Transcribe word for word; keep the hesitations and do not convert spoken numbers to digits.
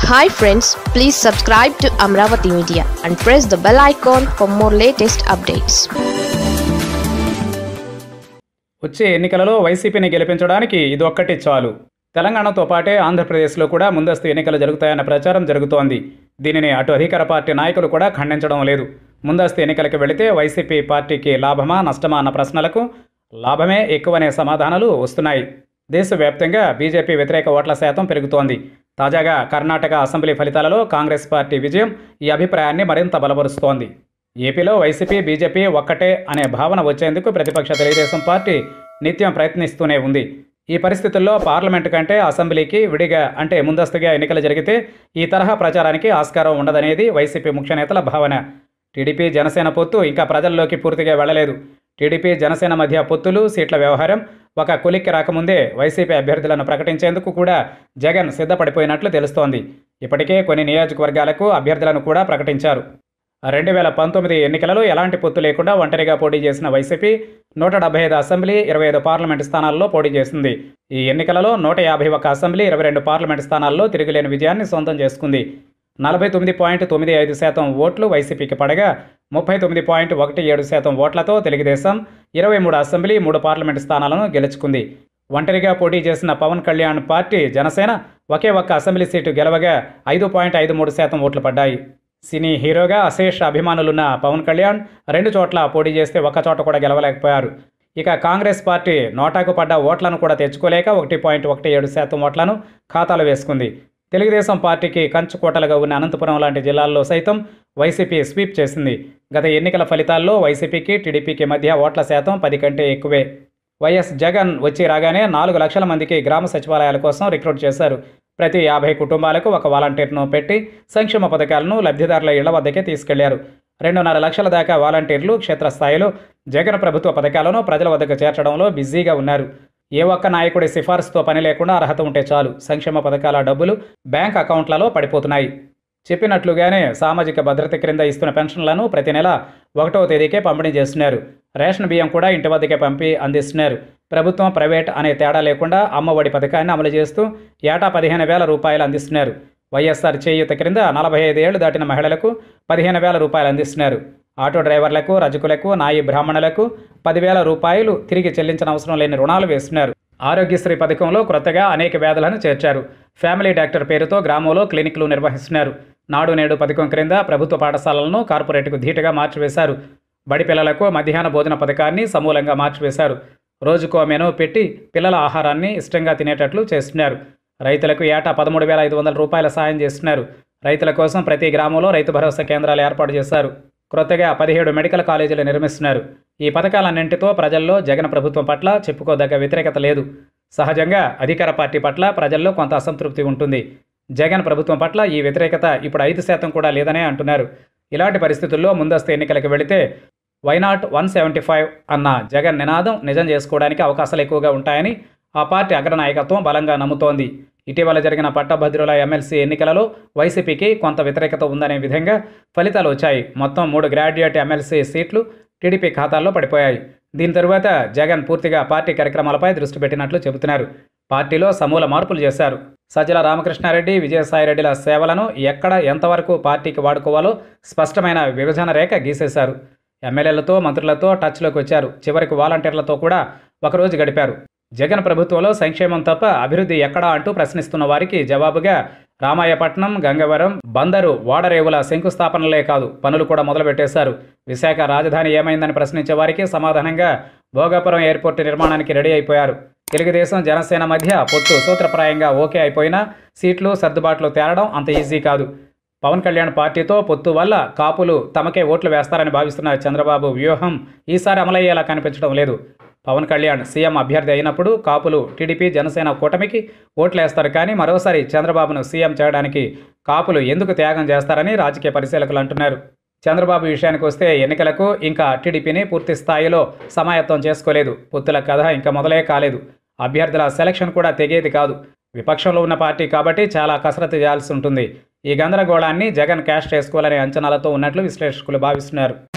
Hi friends, please subscribe to Amaravathi Media and press the bell icon for more latest updates. వచ్చే ఎన్నికలలో వైసీపీని గెలిపించడానికి ఇది ఒక్కటి చాలు. తెలంగాణతో పాటే ఆంధ్రప్రదేశ్లో కూడా ముందస్తు ఎన్నికలు జరుగుతాయన్న ప్రచారం జరుగుతోంది. దీనిని అటు అధికార పార్టీ నాయకులు కూడా ఖండించడం లేదు. ముందస్తు ఎన్నికలకు వెళితే వైసీపీ పార్టీకి లాభమా నష్టమా అన్న ప్రశ్నలకు లాభమే ఎక్కువనే సమాధానాలు వస్తున్నాయి. దేశవ్యాప్తంగా బీజేపీ వ్యతిరేక ఓట్ల శాతం పెరుగుతోంది. తాజాగా కర్ణాటక అసెంబ్లీ ఫలితాలలో కాంగ్రెస్ పార్టీ విజయం ఈ అభిప్రాయాన్ని మరింత బలపరుస్తోంది. ఏపీలో వైసీపీ బీజేపీ ఒక్కటే అనే భావన వచ్చేందుకు ప్రతిపక్ష తెలుగుదేశం పార్టీ నిత్యం ప్రయత్నిస్తూనే ఉంది. ఈ పరిస్థితుల్లో పార్లమెంటు కంటే అసెంబ్లీకి విడిగా అంటే ముందస్తుగా ఎన్నికలు జరిగితే ఈ తరహా ప్రచారానికి ఆస్కారం ఉండదనేది వైసీపీ ముఖ్య నేతల భావన. టీడీపీ జనసేన పొత్తు ఇంకా ప్రజల్లోకి పూర్తిగా వెళ్లలేదు. టీడీపీ జనసేన మధ్య పొత్తులు సీట్ల వ్యవహారం ఒక కొలిక్కి రాకముందే వైసీపీ అభ్యర్థులను ప్రకటించేందుకు కూడా జగన్ సిద్ధపడిపోయినట్లు తెలుస్తోంది. ఇప్పటికే కొన్ని నియోజకవర్గాలకు అభ్యర్థులను కూడా ప్రకటించారు. రెండు వేల పంతొమ్మిది ఎన్నికలలో ఎలాంటి పొత్తు లేకుండా ఒంటరిగా పోటీ చేసిన వైసీపీ నూట డెబ్బై ఐదు అసెంబ్లీ ఇరవై ఐదు పార్లమెంటు స్థానాల్లో పోటీ చేసింది. ఈ ఎన్నికలలో నూట యాభై ఒక్క అసెంబ్లీ ఇరవై రెండు పార్లమెంటు స్థానాల్లో తిరుగులేని విజయాన్ని సొంతం చేసుకుంది. నలభై తొమ్మిది పాయింట్ తొమ్మిది ఐదు శాతం ఓట్లు వైసీపీకి పడగా ముప్పై తొమ్మిది పాయింట్ ఒకటి ఏడు శాతం ఓట్లతో తెలుగుదేశం ఇరవై మూడు అసెంబ్లీ మూడు పార్లమెంటు స్థానాలను గెలుచుకుంది. ఒంటరిగా పోటీ చేసిన పవన్ కళ్యాణ్ పార్టీ జనసేన ఒకే ఒక్క అసెంబ్లీ సీటు గెలవగా ఐదు పాయింట్ ఐదు మూడు శాతం ఓట్లు పడ్డాయి. సినీ హీరోగా అశేష అభిమానులున్న పవన్ కళ్యాణ్ రెండు చోట్ల పోటీ చేస్తే ఒక్క చోట కూడా గెలవలేకపోయారు. ఇక కాంగ్రెస్ పార్టీ నోటాకు పడ్డ ఓట్లను కూడా తెచ్చుకోలేక ఒకటి పాయింట్ ఒకటి ఏడు శాతం ఓట్లను ఖాతాలో వేసుకుంది. తెలుగుదేశం పార్టీకి కంచుకోటలుగా ఉన్న అనంతపురం లాంటి జిల్లాల్లో సైతం వైసీపీ స్వీప్ చేసింది. గత ఎన్నికల ఫలితాల్లో వైసీపీకి టీడీపీకి మధ్య ఓట్ల శాతం పది కంటే ఎక్కువే. వైఎస్ జగన్ వచ్చి రాగానే నాలుగు లక్షల మందికి గ్రామ సచివాలయాల కోసం రిక్రూట్ చేశారు. ప్రతి యాభై కుటుంబాలకు ఒక వాలంటీర్ను పెట్టి సంక్షేమ పథకాలను లబ్ధిదారుల ఇళ్ల వద్దకే తీసుకెళ్లారు. రెండున్నర లక్షల దాకా వాలంటీర్లు క్షేత్రస్థాయిలో జగన్ ప్రభుత్వ పథకాలను ప్రజల వద్దకు చేర్చడంలో బిజీగా ఉన్నారు. ఏ ఒక్క నాయకుడి సిఫార్సుతో పని లేకుండా అర్హత ఉంటే చాలు సంక్షేమ పథకాల డబ్బులు బ్యాంక్ అకౌంట్లలో పడిపోతున్నాయి. చెప్పినట్లుగానే సామాజిక భద్రత క్రింద ఇస్తున్న పెన్షన్లను ప్రతి నెల ఒకటవ తేదీకే పంపిణీ చేస్తున్నారు. రేషన్ బియ్యం కూడా ఇంటి వద్దకే పంపి అందిస్తున్నారు. ప్రభుత్వం ప్రైవేట్ అనే తేడా లేకుండా అమ్మఒడి పథకాన్ని అమలు చేస్తూ ఏటా పదిహేను వేల రూపాయలు అందిస్తున్నారు. వైఎస్ఆర్ చేయూత క్రింద నలభై ఐదు ఏళ్లు దాటిన మహిళలకు పదిహేను వేల రూపాయలు అందిస్తున్నారు. ఆటో డ్రైవర్లకు రజకులకు నాయి బ్రాహ్మణులకు పదివేల రూపాయలు తిరిగి చెల్లించిన అవసరం లేని రుణాలు వేస్తున్నారు. ఆరోగ్యశ్రీ పథకంలో కొత్తగా అనేక వ్యాధులను చేర్చారు. ఫ్యామిలీ డాక్టర్ పేరుతో గ్రామంలో క్లినిక్లు నిర్వహిస్తున్నారు. నాడు నేడు పథకం క్రింద ప్రభుత్వ పాఠశాలలను కార్పొరేట్కు ధీటుగా మార్చివేశారు. బడి పిల్లలకు మధ్యాహ్న భోజన పథకాన్ని సమూలంగా మార్చివేశారు. రోజుకో మెనూ పెట్టి పిల్లల ఆహారాన్ని ఇష్టంగా తినేటట్లు చేస్తున్నారు. రైతులకు ఏటా పదమూడు వేల ఐదు వందల రూపాయల సాయం చేస్తున్నారు. రైతుల కోసం ప్రతి గ్రామంలో రైతు భరోసా కేంద్రాలు ఏర్పాటు చేశారు. క్రొత్తగా పదిహేడు మెడికల్ కాలేజీలు నిర్మిస్తున్నారు. ఈ పథకాలన్నింటితో ప్రజల్లో జగన్ ప్రభుత్వం పట్ల చెప్పుకోదగ్గ వ్యతిరేకత లేదు. సహజంగా అధికార పార్టీ పట్ల ప్రజల్లో కొంత అసంతృప్తి ఉంటుంది. జగన్ ప్రభుత్వం పట్ల ఈ వ్యతిరేకత ఇప్పుడు ఐదు శాతం కూడా లేదనే అంటున్నారు. ఇలాంటి పరిస్థితుల్లో ముందస్తు ఎన్నికలకు వెళితే వైనాట్ వన్ సెవెంటీ ఫైవ్ అన్న జగన్ నినాదం నిజం చేసుకోవడానికి అవకాశాలు ఎక్కువగా ఉంటాయని ఆ పార్టీ అగ్రనాయకత్వం బలంగా నమ్ముతోంది. ఇటీవల జరిగిన పట్టభద్రుల ఎమ్మెల్సీ ఎన్నికలలో వైసీపీకి కొంత వ్యతిరేకత ఉందనే విధంగా ఫలితాలు వచ్చాయి. మొత్తం మూడు గ్రాడ్యుయేట్ ఎమ్మెల్సీ సీట్లు టీడీపీ ఖాతాల్లో పడిపోయాయి. దీని తరువాత జగన్ పూర్తిగా పార్టీ కార్యక్రమాలపై దృష్టి పెట్టినట్లు చెబుతున్నారు. పార్టీలో సమూల మార్పులు చేశారు. సజ్జల రామకృష్ణారెడ్డి విజయసాయిరెడ్డిల సేవలను ఎక్కడ ఎంతవరకు పార్టీకి వాడుకోవాలో స్పష్టమైన విభజన రేఖ గీసేశారు. ఎమ్మెల్యేలతో మంత్రులతో టచ్లోకి వచ్చారు. చివరికి వాలంటీర్లతో కూడా ఒకరోజు గడిపారు. జగన్ ప్రభుత్వంలో సంక్షేమం తప్ప అభివృద్ధి ఎక్కడా అంటూ ప్రశ్నిస్తున్న వారికి జవాబుగా రామాయపట్నం, గంగవరం, బందరు, ఓడరేవుల శంకుస్థాపనలే కాదు పనులు కూడా మొదలుపెట్టేశారు. విశాఖ రాజధాని ఏమైందని ప్రశ్నించే వారికి సమాధానంగా భోగాపురం ఎయిర్పోర్టు నిర్మాణానికి రెడీ అయిపోయారు. తెలుగుదేశం జనసేన మధ్య పొత్తు సూత్రప్రాయంగా ఓకే అయిపోయినా సీట్లు సర్దుబాట్లు తేరడం అంత ఈజీ కాదు. పవన్ కళ్యాణ్ పార్టీతో పొత్తు వల్ల కాపులు తమకే ఓట్లు వేస్తారని భావిస్తున్న చంద్రబాబు వ్యూహం ఈసారి అమలయ్యేలా కనిపించడం లేదు. పవన్ కళ్యాణ్ సీఎం అభ్యర్థి అయినప్పుడు కాపులు టీడీపీ జనసేన కూటమికి ఓట్లేస్తారు. కానీ మరోసారి చంద్రబాబును సీఎం చేయడానికి కాపులు ఎందుకు త్యాగం చేస్తారని రాజకీయ పరిశీలకులు అంటున్నారు. చంద్రబాబు విషయానికి వస్తే ఎన్నికలకు ఇంకా టీడీపీని పూర్తి స్థాయిలో సమాయత్తం చేసుకోలేదు. పొత్తుల కథ ఇంకా మొదలే కాలేదు. అభ్యర్థుల సెలక్షన్ కూడా తెగేది కాదు. విపక్షంలో ఉన్న పార్టీ కాబట్టి చాలా కసరత్తు చేయాల్సి ఉంటుంది. ఈ గందరగోళాన్ని జగన్ క్యాష్ చేసుకోవాలనే అంచనాలతో ఉన్నట్లు విశ్లేషకులు భావిస్తున్నారు.